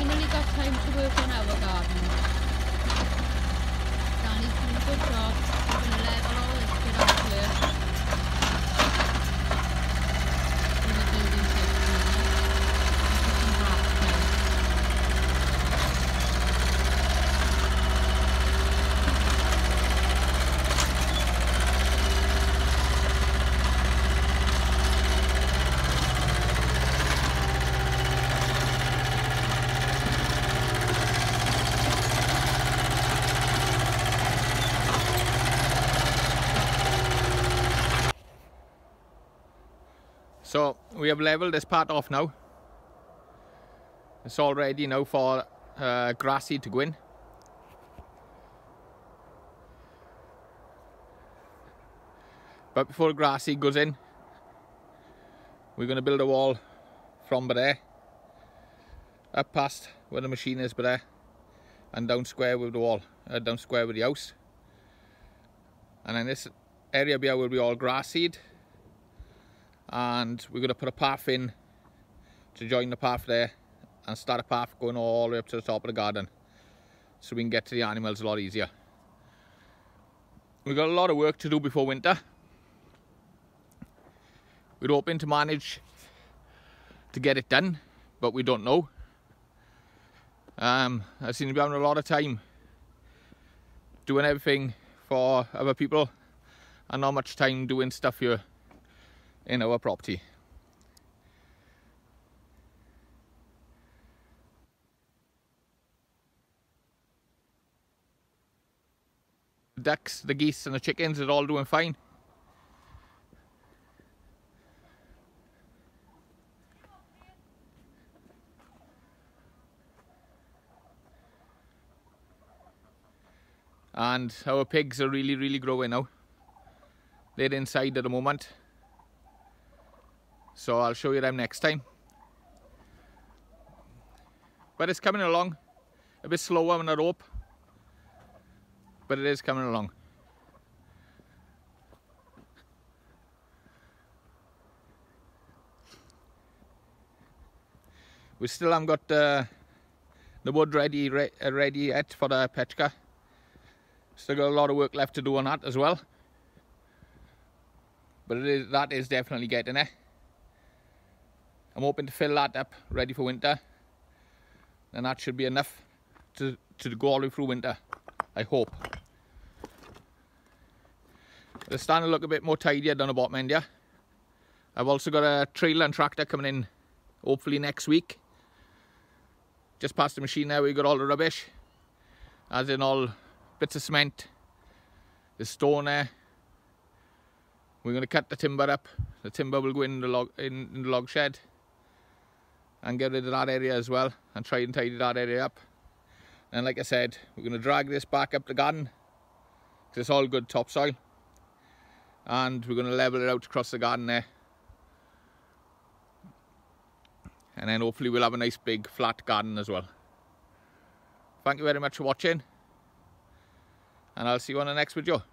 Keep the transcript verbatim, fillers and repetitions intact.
finally got time to work on our garden. Danny's doing a good job. We're going to level all this bit out here. In the building section. This is half time. So we have levelled this part off now. It's all ready now for uh, grass seed to go in. But before grass seed goes in, we're going to build a wall from there, up past where the machine is there, and down square with the wall, uh, down square with the house. And then this area here will be all grass seed. And we're going to put a path in to join the path there and start a path going all the way up to the top of the garden so we can get to the animals a lot easier. We've got a lot of work to do before winter. We're hoping to manage to get it done, but we don't know. Um, I seem to be having a lot of time doing everything for other people and not much time doing stuff here in our property. The ducks, the geese and the chickens are all doing fine. And our pigs are really really growing now. They're inside at the moment. So I'll show you them next time. But it's coming along. A bit slower than I hope. But it is coming along. We still haven't got uh, the wood ready, re ready yet for the Pechka. Still got a lot of work left to do on that as well. But it is, that is definitely getting there. I'm hoping to fill that up ready for winter, and that should be enough to, to go all the way through winter, I hope. They're starting to look a bit more tidier down the bottom end here. I've also got a trailer and tractor coming in hopefully next week. Just past the machine there we got all the rubbish, as in all bits of cement, the stone there. We're going to cut the timber up. The timber will go in the log, in, in the log shed and get rid of that area as well and try and tidy that area up. And like I said, we're going to drag this back up the garden because it's all good topsoil, and we're going to level it out across the garden there, and then hopefully we'll have a nice big flat garden as well. Thank you very much for watching, and I'll see you on the next video.